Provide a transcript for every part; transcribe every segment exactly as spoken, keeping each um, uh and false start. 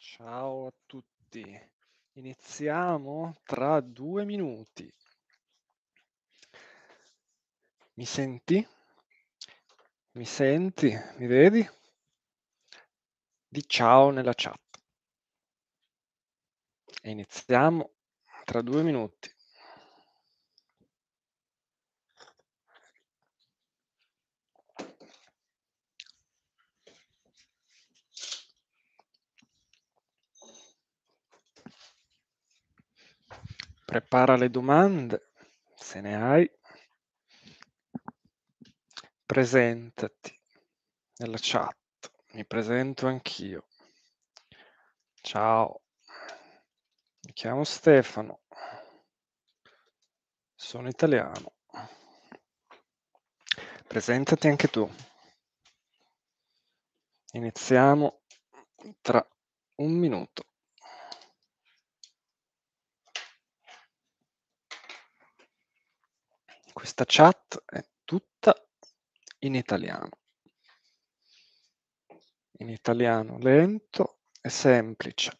Ciao a tutti. Iniziamo tra due minuti. Mi senti? Mi senti? Mi vedi? Di ciao nella chat. E iniziamo tra due minuti. Prepara le domande, se ne hai. Presentati nella chat. Mi presento anch'io. Ciao. Mi chiamo Stefano. Sono italiano. Presentati anche tu. Iniziamo tra un minuto. Questa chat è tutta in italiano. In italiano lento e semplice.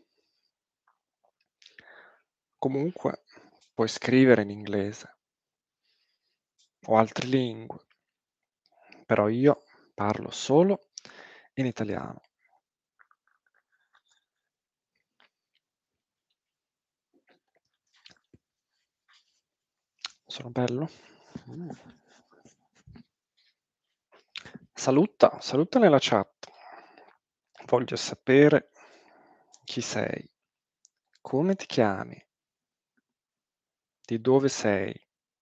Comunque puoi scrivere in inglese o altre lingue, però io parlo solo in italiano. Sono bello? Mm. Saluta, saluta nella chat. Voglio sapere chi sei, come ti chiami, di dove sei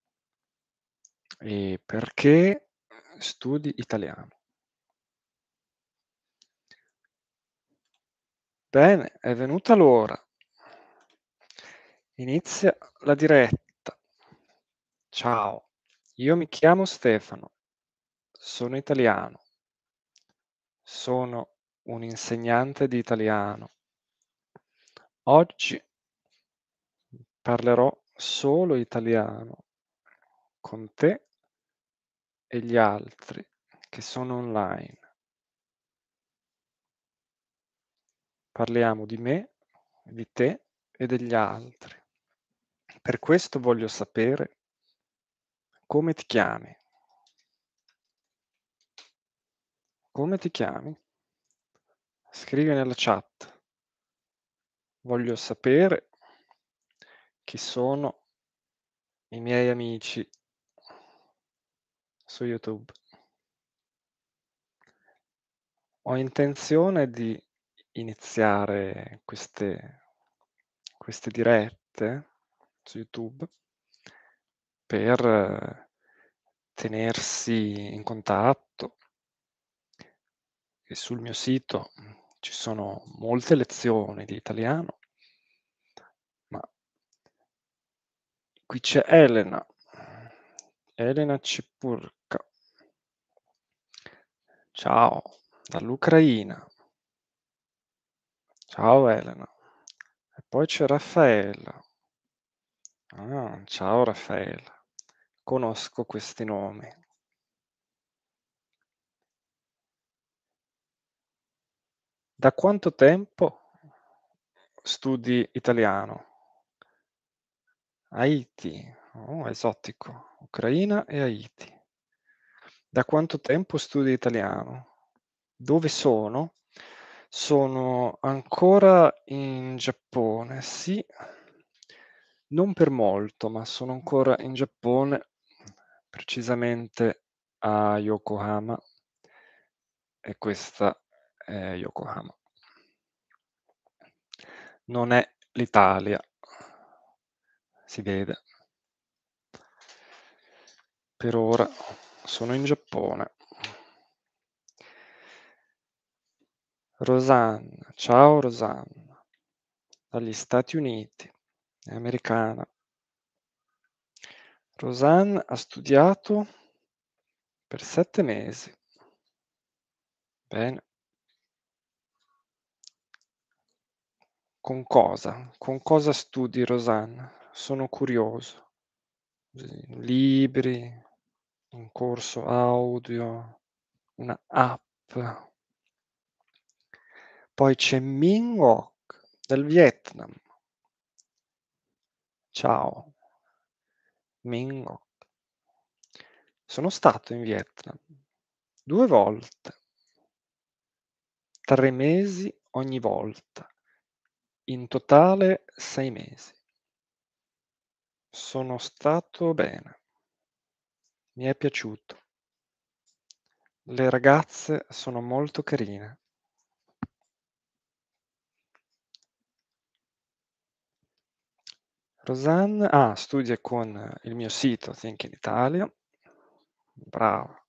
e perché studi italiano. Bene, è venuta l'ora. Inizia la diretta. Ciao, io mi chiamo Stefano, sono italiano, sono un insegnante di italiano. Oggi parlerò solo italiano con te e gli altri che sono online. Parliamo di me, di te e degli altri. Per questo voglio sapere come ti chiami. Come ti chiami? Scrivi nella chat. Voglio sapere chi sono i miei amici su YouTube. Ho intenzione di iniziare queste, queste dirette su YouTube per eh, tenersi in contatto e sul mio sito ci sono molte lezioni di italiano, ma qui c'è Elena, Elena Cipurca. Ciao, dall'Ucraina. Ciao Elena. E poi c'è Raffaella. Ah, ciao Raffaella. Conosco questi nomi. Da quanto tempo studi italiano? Haiti, oh, esotico. Ucraina e Haiti. Da quanto tempo studi italiano? Dove sono? Sono ancora in Giappone, sì, non per molto, ma sono ancora in Giappone, precisamente a Yokohama, e questa è Yokohama. Non è l'Italia, si vede. Per ora sono in Giappone. Rosanna, ciao Rosanna, dagli Stati Uniti, è americana. Rosanna ha studiato per sette mesi. Bene. Con cosa? Con cosa studi, Rosanna? Sono curioso. Sì, libri, un corso audio, una app. Poi c'è Minh Ngoc del Vietnam. Ciao. Minh Ngoc. Sono stato in Vietnam due volte. tre mesi ogni volta. In totale sei mesi. Sono stato bene. Mi è piaciuto. Le ragazze sono molto carine. Rosanne ah, studia con il mio sito Think in Italia. Brava.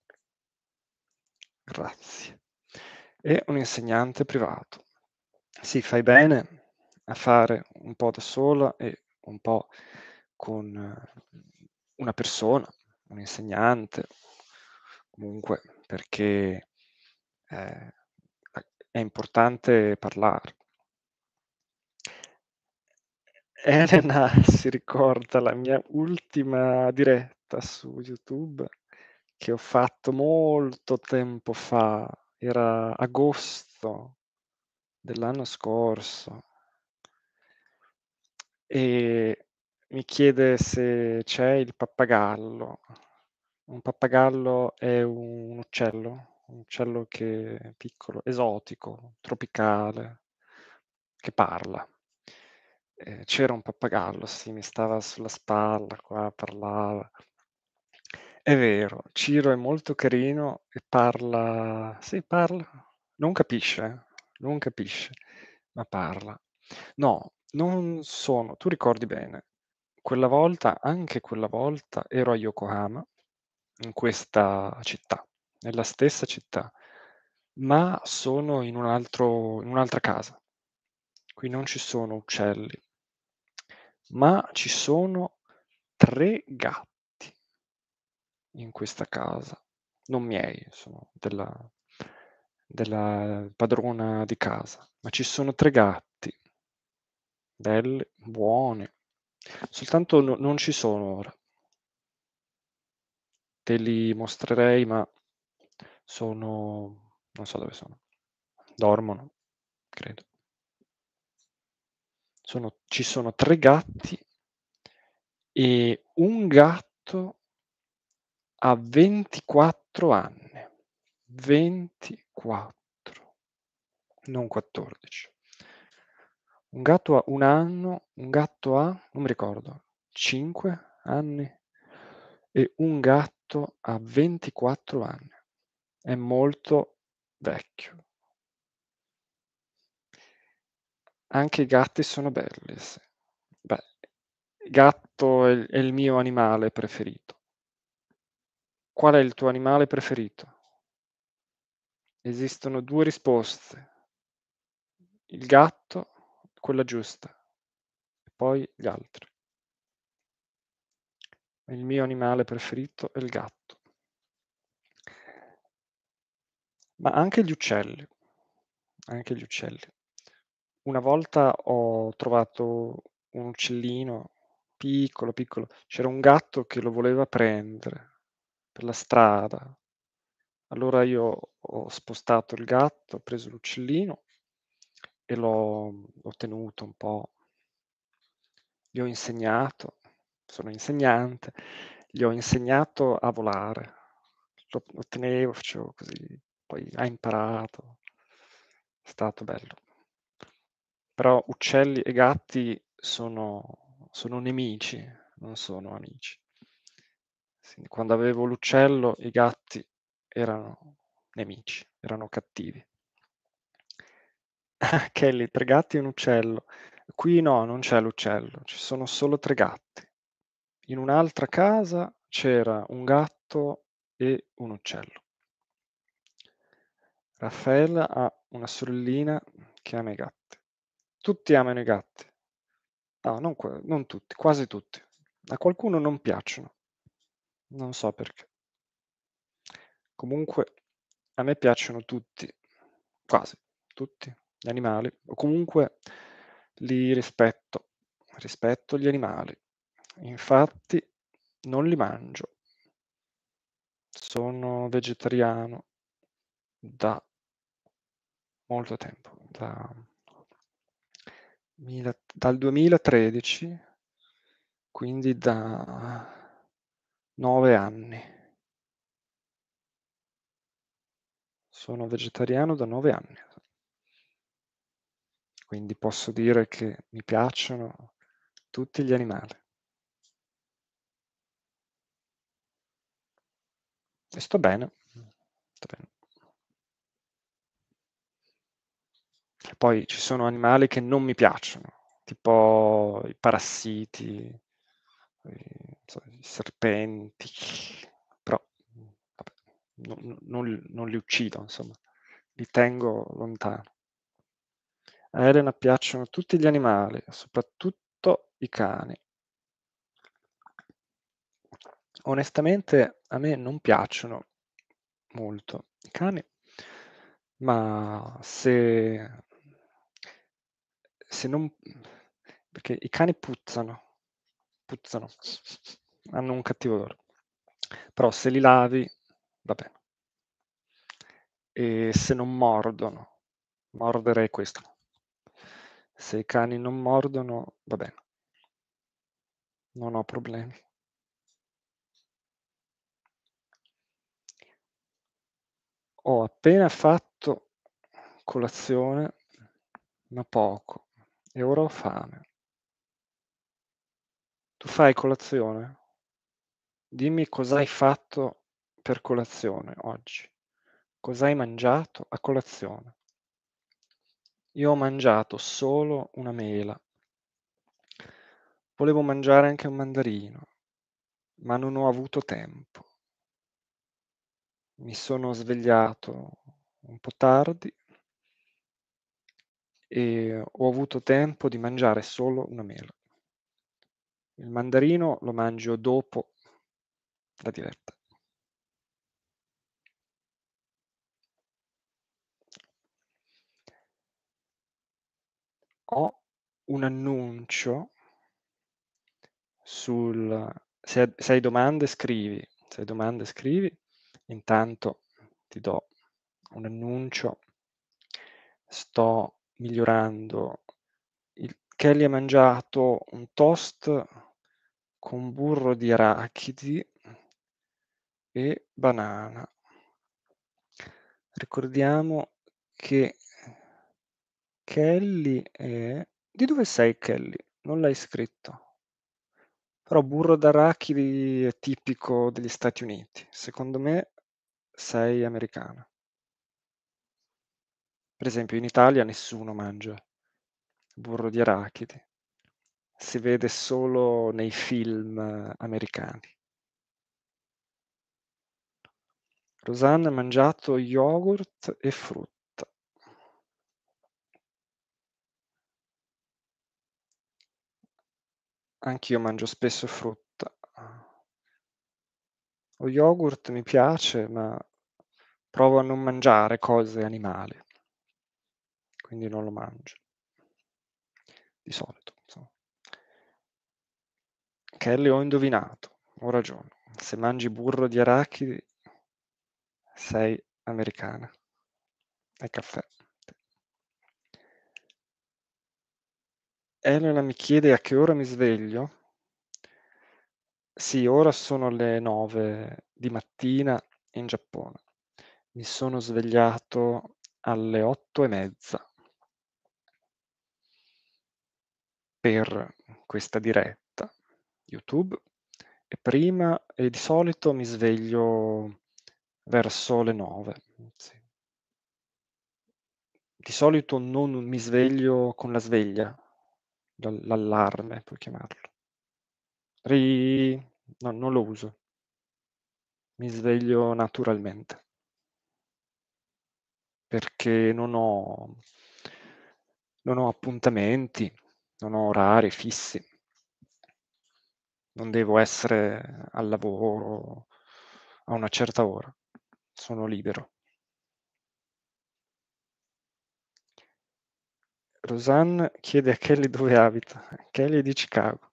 Grazie. È un insegnante privato. Sì, fai bene a fare un po' da sola e un po' con una persona, un insegnante, comunque, perché, ehm, a è importante parlare. Elena si ricorda la mia ultima diretta su YouTube che ho fatto molto tempo fa, era agosto dell'anno scorso. E mi chiede se c'è il pappagallo. Un pappagallo è un uccello, un uccello che è piccolo, esotico, tropicale, che parla. Ehm, c'era un pappagallo, sì, mi stava sulla spalla qua, parlava. È vero, Ciro è molto carino e parla sì, parla. Non capisce, eh, non capisce, ma parla. No, non sono tu ricordi bene, quella volta anche quella volta ero a Yokohama, in questa città, nella stessa città, ma sono in un altro in un'altra casa. Qui non ci sono uccelli, ma ci sono tre gatti in questa casa. Non miei, sono della della padrona di casa, ma ci sono tre gatti. Belli, buoni. Soltanto no non ci sono ora. Te li mostrerei, ma sono non so dove sono. Dormono, credo. Sono ci sono tre gatti e un gatto ha ventiquattro anni. ventiquattro, non quattordici. Un gatto ha un anno, un gatto ha non mi ricordo, cinque anni e un gatto ha ventiquattro anni. È molto vecchio. Anche i gatti sono belli, sì. Beh, gatto è il è il mio animale preferito. Qual è il tuo animale preferito? Esistono due risposte. Il gatto, quella giusta, e poi gli altri. Il mio animale preferito è il gatto. Ma anche gli uccelli, anche gli uccelli. Una volta ho trovato un uccellino piccolo, piccolo, c'era un gatto che lo voleva prendere per la strada. Allora io ho spostato il gatto, ho preso l'uccellino e l'ho l'ho tenuto un po'. Gli ho insegnato, sono insegnante, gli ho insegnato a volare. Lo lo tenevo, facevo così, poi ha imparato. È stato bello. Però uccelli e gatti sono sono nemici, non sono amici. Sì, quando avevo l'uccello i gatti erano nemici, erano cattivi. Ah, Kelly, tre gatti e un uccello. Qui no, non c'è l'uccello, ci sono solo tre gatti. In un'altra casa c'era un gatto e un uccello. Raffaella ha una sorellina che ama i gatti. Tutti amano i gatti. No, non que non tutti, quasi tutti. A qualcuno non piacciono, non so perché. Comunque a me piacciono tutti, quasi tutti gli animali, o comunque li rispetto, rispetto gli animali. Infatti non li mangio. Sono vegetariano da molto tempo, da mila dal duemilatredici, quindi da nove anni. Sono vegetariano da nove anni. Quindi posso dire che mi piacciono tutti gli animali. E sto bene, sto bene. Poi ci sono animali che non mi piacciono, tipo i parassiti, i, so- i serpenti, però vabbè, non, non- non li uccido, insomma, li tengo lontano. A Elena piacciono tutti gli animali, soprattutto i cani. Onestamente a me non piacciono molto i cani, ma se, se non... perché i cani puzzano, puzzano, hanno un cattivo odore. Però se li lavi, va bene. E se non mordono, mordere è questo. Se i cani non mordono, va bene, non ho problemi. Ho appena fatto colazione, ma poco, e ora ho fame. Tu fai colazione? Dimmi cosa hai fatto per colazione oggi. Cosa hai mangiato a colazione? Io ho mangiato solo una mela. Volevo mangiare anche un mandarino, ma non ho avuto tempo. Mi sono svegliato un po' tardi e ho avuto tempo di mangiare solo una mela. Il mandarino lo mangio dopo la diretta. Ho un annuncio sul... Se, se hai domande scrivi, se hai domande scrivi, intanto ti do un annuncio. Sto migliorando. Il... Kelly ha mangiato un toast con burro di arachidi e banana. Ricordiamo che Kelly è... Di dove sei, Kelly? Non l'hai scritto. Però burro d'arachidi è tipico degli Stati Uniti. Secondo me sei americana. Per esempio in Italia nessuno mangia burro di arachidi. Si vede solo nei film eh, americani. Rosanna ha mangiato yogurt e frutta. Anch'io mangio spesso frutta. Lo yogurt mi piace, ma provo a non mangiare cose animali, quindi non lo mangio. Di solito, insomma. Kelly, ho indovinato, ho ragione. Se mangi burro di arachidi, sei americana. E caffè. Elena mi chiede a che ora mi sveglio. Sì, ora sono le nove di mattina in Giappone. Mi sono svegliato alle otto e mezza per questa diretta YouTube e prima e di solito mi sveglio verso le nove. Sì. Di solito non mi sveglio con la sveglia, l'al- l'allarme, puoi chiamarlo. Ri... no, non lo uso, mi sveglio naturalmente perché non ho, non ho appuntamenti, non ho orari fissi, non devo essere al lavoro a una certa ora, sono libero. Rosanne chiede a Kelly dove abita. Kelly è di Chicago.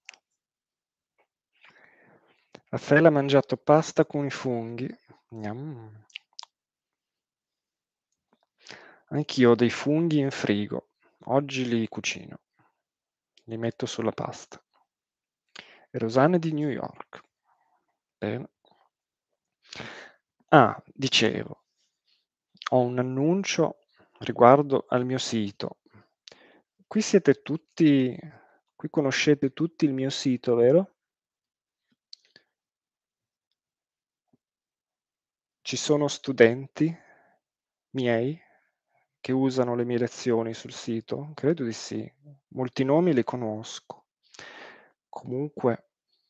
Raffaele ha mangiato pasta con i funghi. Gnam. Anch'io ho dei funghi in frigo. Oggi li cucino. Li metto sulla pasta. Rosane di New York. Bene. Ah, dicevo, ho un annuncio riguardo al mio sito. Qui siete tutti, qui conoscete tutti il mio sito, vero? Ci sono studenti miei che usano le mie lezioni sul sito? Credo di sì. Molti nomi li conosco. Comunque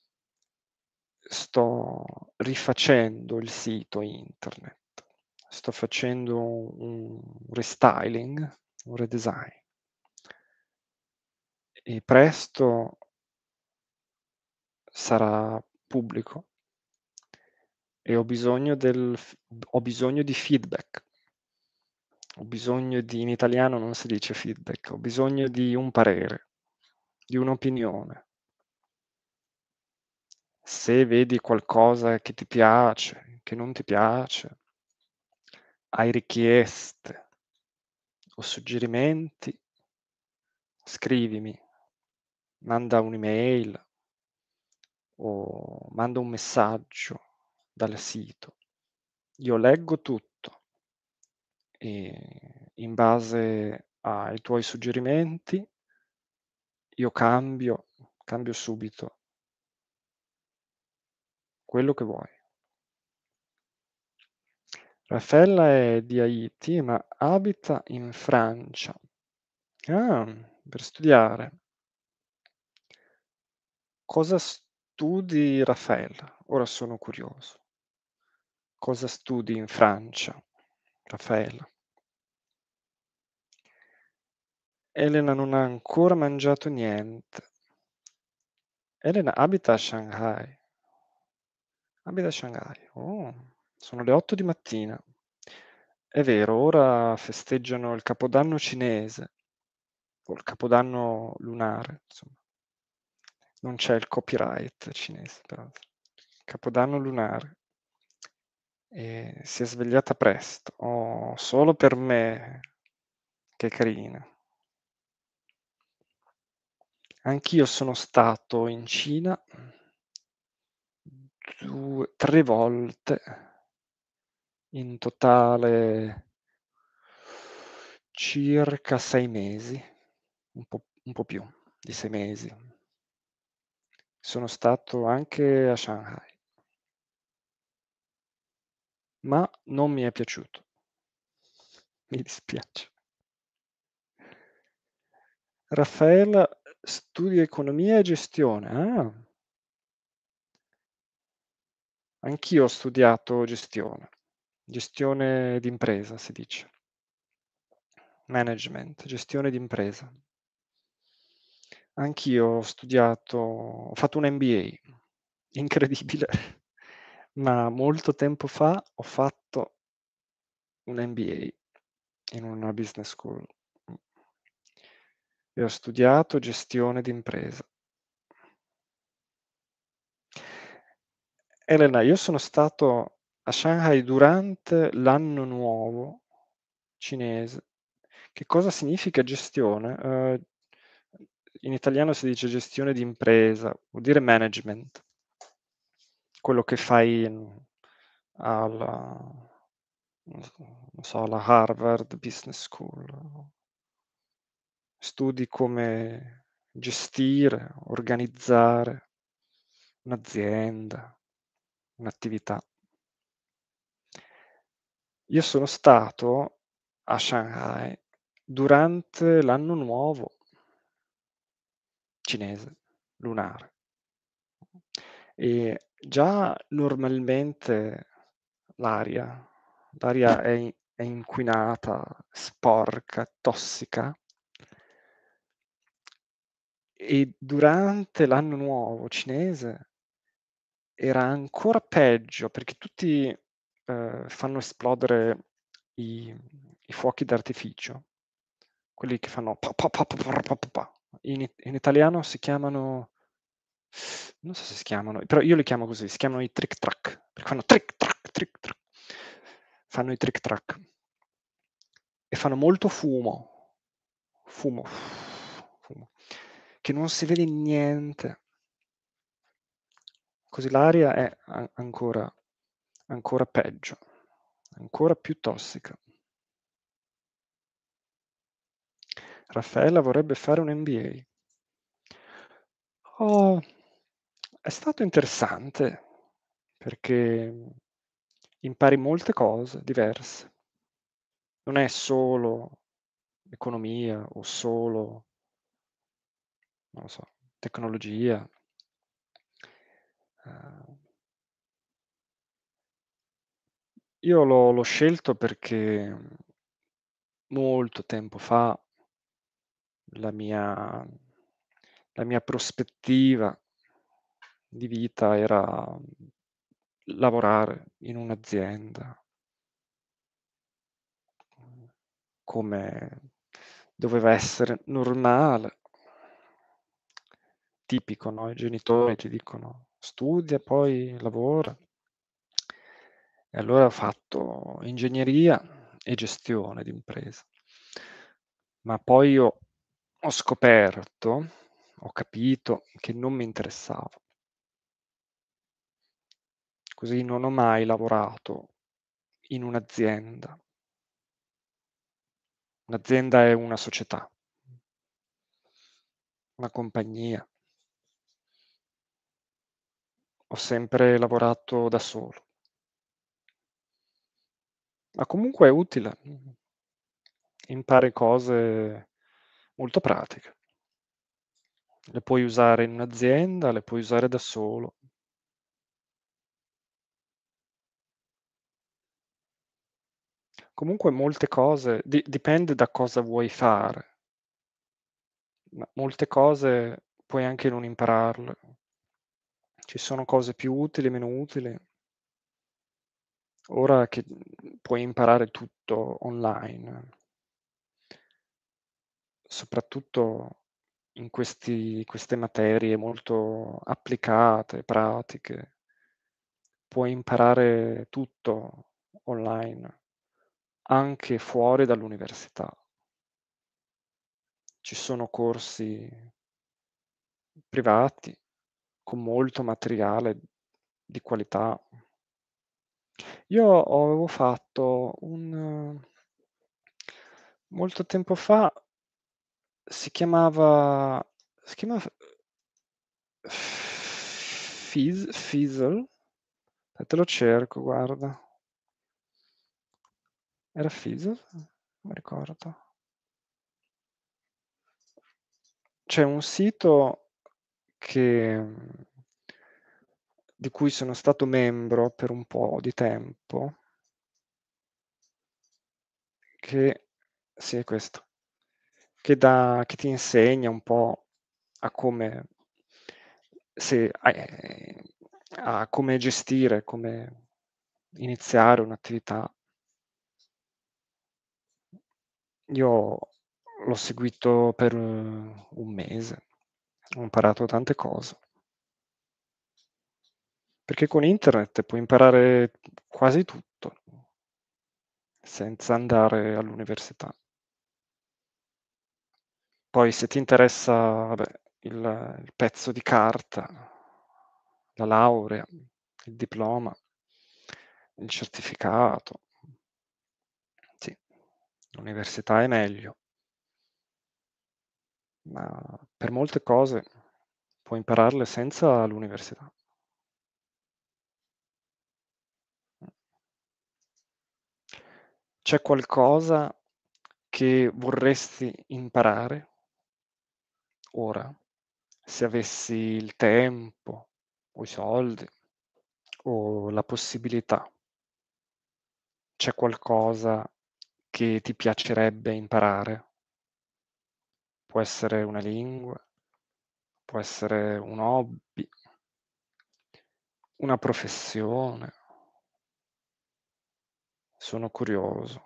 sto rifacendo il sito internet. Sto facendo un restyling, un redesign. E presto sarà pubblico e ho bisogno del f ho bisogno di feedback. Ho bisogno di in italiano non si dice feedback, ho bisogno di un parere, di un'opinione. Se vedi qualcosa che ti piace, che non ti piace, hai richieste o suggerimenti, scrivimi, manda un'email o manda un messaggio dal sito. Io leggo tutto e in base ai tuoi suggerimenti io cambio, cambio subito quello che vuoi. Raffaella è di Haiti, ma abita in Francia. Ah, per studiare. Cosa studi, Raffaella? Ora sono curioso. Cosa studi in Francia, Raffaella? Elena non ha ancora mangiato niente. Elena abita a Shanghai. Abita a Shanghai. Oh, sono le otto di mattina. È vero, ora festeggiano il Capodanno cinese, o il Capodanno lunare, insomma. Non c'è il copyright cinese, però. Capodanno lunare. E si è svegliata presto. Oh, solo per me. Che carina. Anch'io sono stato in Cina due, tre volte in totale circa sei mesi, un po', un po' più di sei mesi. Sono stato anche a Shanghai, ma non mi è piaciuto. Mi dispiace. Raffaella studia economia e gestione. Ah, anch'io ho studiato gestione, gestione d'impresa si dice, management, gestione d'impresa. Anch'io ho studiato, ho fatto un M B A, incredibile, ma molto tempo fa ho fatto un M B A in una business school e ho studiato gestione d'impresa. Elena, io sono stato a Shanghai durante l'anno nuovo cinese. Che cosa significa gestione? Eh, in italiano si dice gestione di impresa, vuol dire management, quello che fai in- alla, non so, alla Harvard Business School. Studi come gestire, organizzare un'azienda, un'attività. Io sono stato a Shanghai durante l'anno nuovo cinese, lunare. E già normalmente l'aria, l'aria è, in- è inquinata, sporca, tossica. E durante l'anno nuovo cinese era ancora peggio perché tutti eh, fanno esplodere i, i fuochi d'artificio, quelli che fanno pa, pa, pa, pa, pa, pa, pa, pa. In, in italiano si chiamano, non so se si chiamano, però io li chiamo così, si chiamano i trick track, perché fanno trick track, trick track, fanno i trick track. e fanno molto fumo, fumo, fumo, che non si vede niente. Così l'aria è a ancora ancora peggio, ancora più tossica. Raffaella vorrebbe fare un M B A. Oh, è stato interessante perché impari molte cose diverse. Non è solo economia o solo, non lo so, tecnologia. Ehm, io l'ho l'ho scelto perché mhmm, molto tempo fa la mia la mia prospettiva di vita era, mhmm, lavorare in un'azienda. Mhmm, come doveva essere normale. Tipico, no, i genitori ti dicono: "Studia, poi lavora". E allora ho fatto ingegneria e gestione d'impresa. Ma poi io ho scoperto, ho capito che non mi interessava. Così non ho mai lavorato in un'azienda. Un'azienda è una società, una compagnia. Ho sempre lavorato da solo. Ma comunque è utile. Mh-mh. Impari cose molto pratiche. Le puoi usare in un'azienda, le puoi usare da solo. Comunque molte cose di dipende da cosa vuoi fare, ma molte cose puoi anche non impararle. Ci sono cose più utili e meno utili. Ora che, mhmm, puoi imparare tutto online. Soprattutto in questi queste materie molto applicate, pratiche. Puoi imparare tutto online, anche fuori dall'università. Ci sono corsi privati con molto materiale di qualità. Io ho avevo fatto un molto tempo fa si chiamava si chiama f Fiz Fizzle? Aspetta lo cerco, guarda. Era Fizzle? Non mi ricordo. C'è un sito che mhmm, di cui sono stato membro per un po' di tempo che sì, è questo, che dà che ti insegna un po' a come se a ehm, a come gestire, come iniziare un'attività. Io l'ho seguito per un mese, ho imparato tante cose. Perché con internet puoi imparare quasi tutto, senza andare all'università. Poi se ti interessa, vabbè, il il pezzo di carta, la laurea, il diploma, il certificato, sì, l'università è meglio, ma per molte cose puoi impararle senza l'università. Mh. C'è qualcosa che vorresti imparare ora, se avessi il tempo o i soldi o la possibilità? C'è qualcosa che ti piacerebbe imparare? Può essere una lingua, può essere un hobby, una professione. Sono curioso.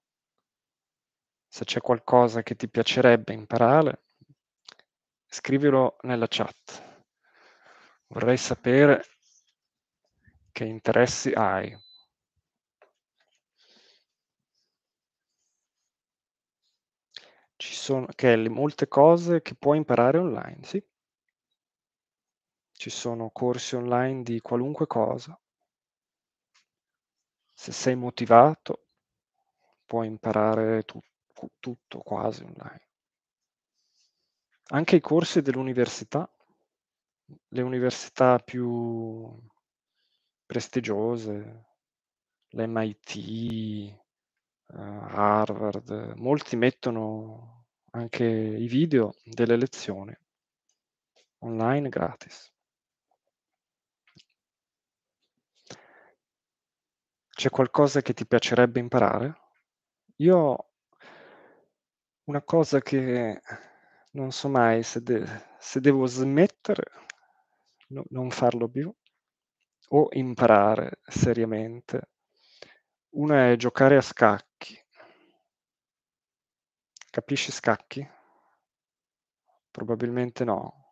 Se c'è qualcosa che ti piacerebbe imparare, scrivilo nella chat. Vorrei sapere che interessi hai. Ci sono Kelly, molte cose che puoi imparare online, sì. Ci sono corsi online di qualunque cosa. Se sei motivato, puoi imparare tu cu tutto quasi online. Anche i corsi dell'università, le università più prestigiose, l'M I T, uhm, Harvard, molti mettono anche i video delle lezioni online gratis. C'è qualcosa che ti piacerebbe imparare? Io una cosa che non so mai se de se devo smettere, no non farlo più, o imparare seriamente. Una è giocare a scacchi. Capisci scacchi? Probabilmente no.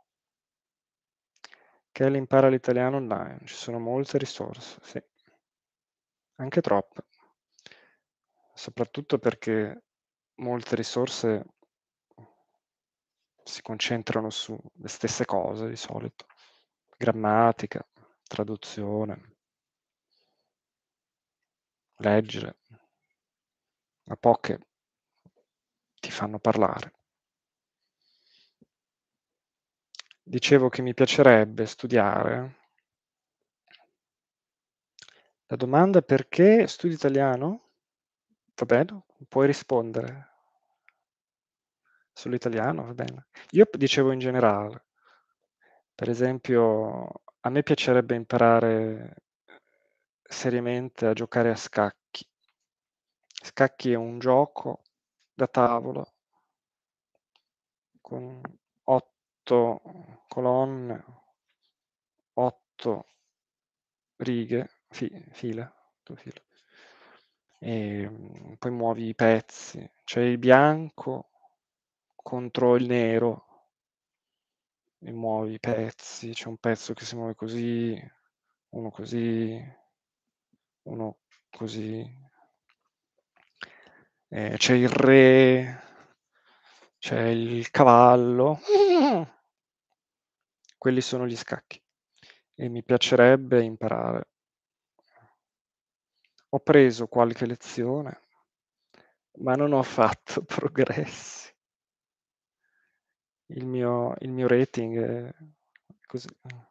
Kelly impara l'italiano online, ci sono molte risorse, sì. Anche troppe. Soprattutto perché molte risorse si concentrano sulle stesse cose di solito. Grammatica, traduzione, leggere, ma poche ti fanno parlare. Dicevo che mi piacerebbe studiare. La domanda è perché studi italiano? Va bene, puoi rispondere. Sull'italiano, va bene. Io p dicevo in generale. Per esempio, a me piacerebbe imparare seriamente a giocare a scacchi. Scacchi è un gioco da tavolo con otto colonne, otto righe, fi file, otto file. Ehm, poi muovi i pezzi. C'è il bianco contro il nero e muovi i pezzi. C'è un pezzo che si muove così, uno così, uno così. Ehm, c'è il re, c'è il cavallo. Quelli sono gli scacchi e mi piacerebbe imparare. Ho preso qualche lezione, ma non ho fatto progressi. Il mio il mio rating è così,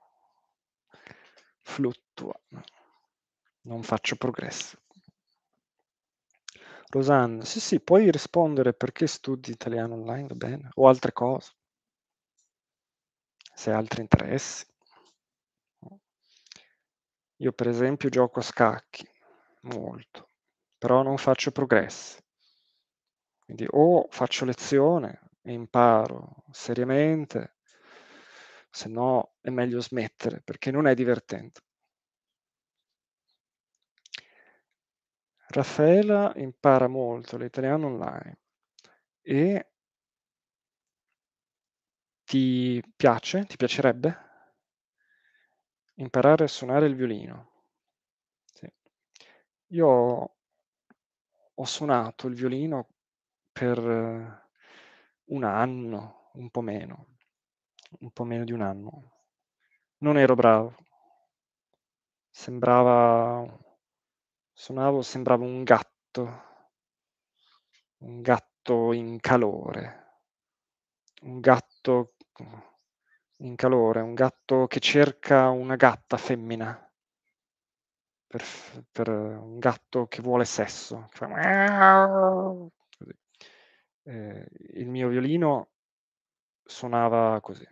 fluttua. Non faccio progressi. Rosanna, sì, sì, puoi rispondere perché studi italiano online, va bene, o altre cose. Se hai altri interessi. Io per esempio gioco a scacchi, molto, però non faccio progressi. Quindi o faccio lezione e imparo seriamente, se no è meglio smettere perché non è divertente. Raffaela impara molto l'italiano online e ti piace? Ti piacerebbe? Imparare a suonare il violino. Sì. Io ho ho suonato il violino per un anno, un po' meno, un po' meno di un anno. Non ero bravo. Sembrava suonavo sembravo un gatto. Un gatto in calore. Un gatto in calore, un gatto che cerca una gatta femmina. Per f per un gatto che vuole sesso, fa miau, così. Ehm, il mio violino suonava così.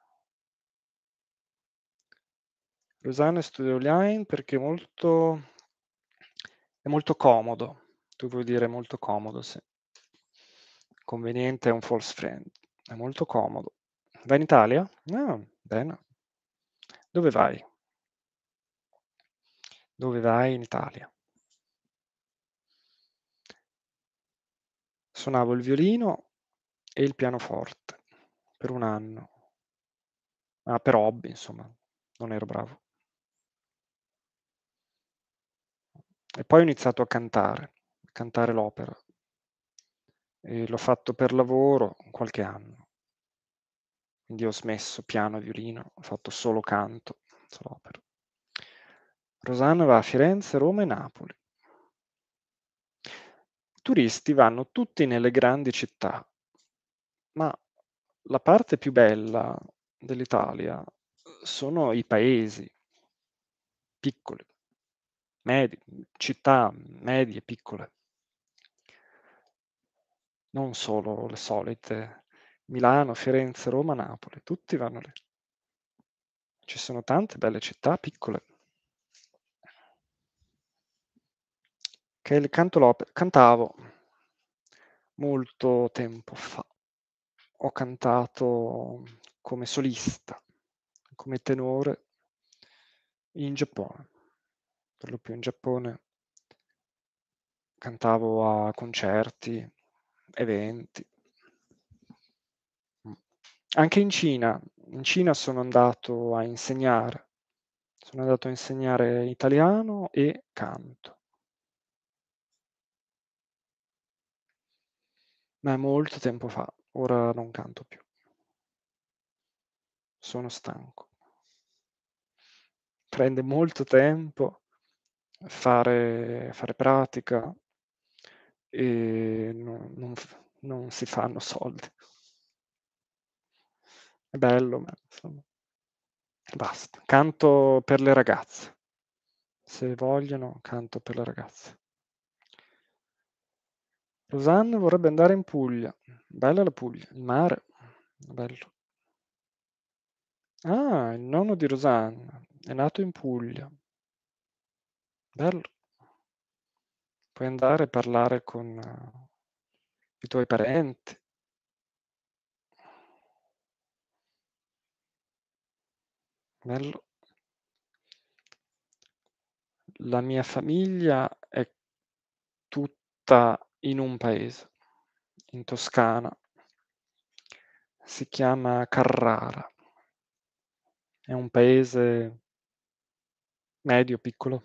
Rosanna studia online perché è molto è molto comodo. Tu vuoi dire molto comodo, sì. Conveniente è un false friend. È molto comodo. Vai in Italia? Ah, bene. Dove vai? Dove vai in Italia? Suonavo il violino e il pianoforte per un anno. Ah, per hobby insomma, non ero bravo. E poi ho iniziato a cantare, cantare l'opera. E l'ho fatto per lavoro qualche anno. Quindi ho smesso piano e violino, ho fatto solo canto, solo opera. Rosanna va a Firenze, Roma e Napoli. I turisti vanno tutti nelle grandi città, ma la parte più bella dell'Italia sono i paesi piccoli, medi, città medie, piccole. Non solo le solite Milano, Firenze, Roma, Napoli, tutti vanno lì. Ci sono tante belle città piccole. Che il canto l'ope cantavo molto tempo fa. Ho cantato come solista, come tenore in Giappone, per lo più in Giappone. Cantavo a concerti, eventi. Mh. Anche in Cina. In Cina sono andato a insegnare. Sono andato a insegnare italiano e canto. Ma è molto tempo fa, ora non canto più. Sono stanco. Prende molto tempo fare fare pratica e no non f non si fanno soldi. È bello, ma insomma basta. Canto per le ragazze. Se vogliono, canto per le ragazze. Rosanna vorrebbe andare in Puglia. Bella la Puglia, il mare, bello. Ah, il nonno di Rosanna è nato in Puglia. Bello. Puoi andare a parlare con eh, i tuoi parenti. Bello. La mia famiglia è tutta in un paese, in Toscana. Si chiama Carrara. È un paese medio, piccolo,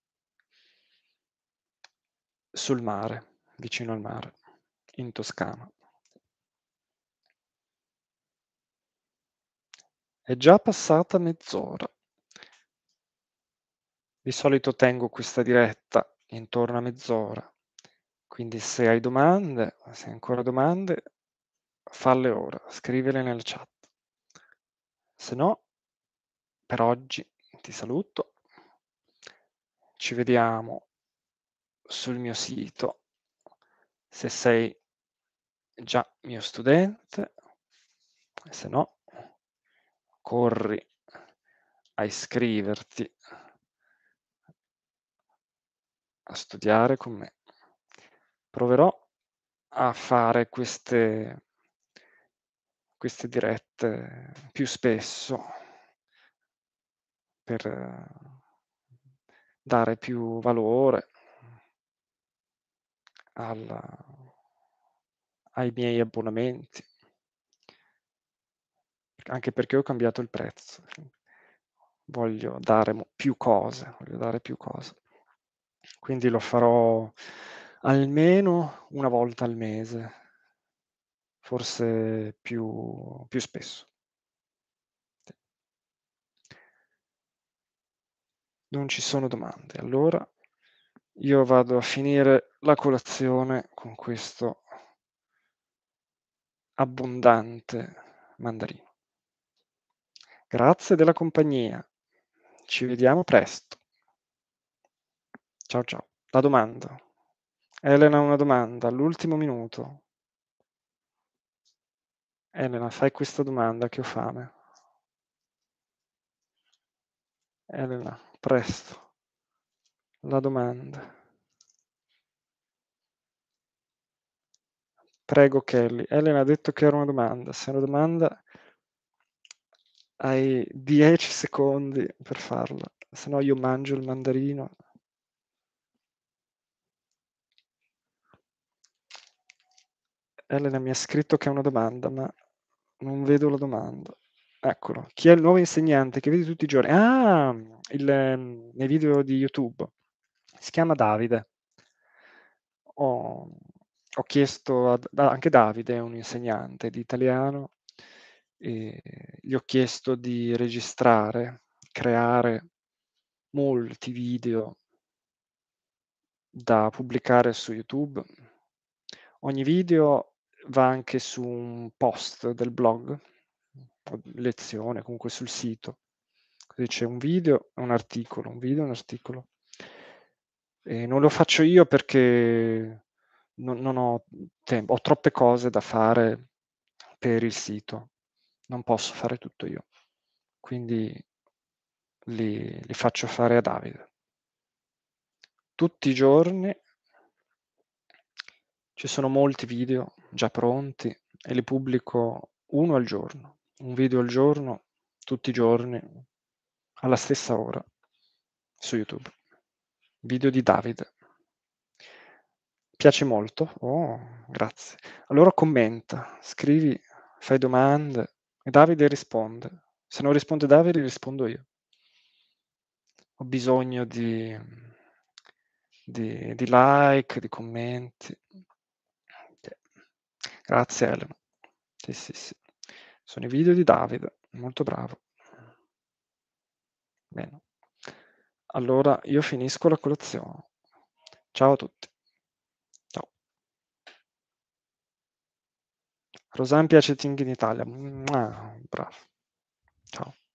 sul mare, vicino al mare, in Toscana. È già passata mezz'ora. Di solito tengo questa diretta intorno a mezz'ora, quindi se hai domande, se hai ancora domande, falle ora, scrivile nel chat. Se no, per oggi ti saluto. Ci vediamo sul mio sito se sei già mio studente, se no corri a iscriverti a studiare con me. Proverò a fare queste queste dirette più spesso per eh, dare più valore al ai miei abbonamenti. Anche perché ho cambiato il prezzo. Voglio dare mo più cose, voglio dare più cose. Quindi lo farò almeno una volta al mese, forse più più spesso. Sì. Non ci sono domande. Allora io vado a finire la colazione con questo abbondante mandarino. Grazie della compagnia. Ci vediamo presto. Ciao, ciao. La domanda. Elena ha una domanda all'ultimo minuto. Elena, fai questa domanda che ho fame. Elena, presto. La domanda. Prego Kelly. Elena ha detto che era una domanda. Se è una domanda hai dieci secondi per farla, se no io mangio il mandarino. Elena mi ha scritto che è una domanda, ma non vedo la domanda. Eccolo. Chi è il nuovo insegnante che vedi tutti i giorni? Ah, il, ehm, nei video di YouTube. Si chiama Davide. Ho, ho chiesto ad da anche Davide è un insegnante di italiano, e gli ho chiesto di registrare, creare molti video da pubblicare su YouTube. Ogni video va anche su un post del blog, o lezione, comunque sul sito. Così c'è un video e un articolo, un video e un articolo. E non lo faccio io perché non non ho tempo, ho troppe cose da fare per il sito. Non posso fare tutto io. Quindi li li faccio fare a Davide. Tutti i giorni ci sono molti video già pronti e li pubblico uno al giorno. Un video al giorno, tutti i giorni, alla stessa ora, su YouTube. Video di Davide. Piace molto? Oh, grazie. Allora commenta, scrivi, fai domande e Davide risponde. Se non risponde Davide, rispondo io. Ho bisogno di di di like, di commenti. Sì. Grazie Elena. Sì, sì, sì. Sono i video di Davide, molto bravo. Bene. Allora io finisco la colazione. Ciao a tutti. Ciao. Rosan piace Ting in Italia. Mua, bravo. Ciao.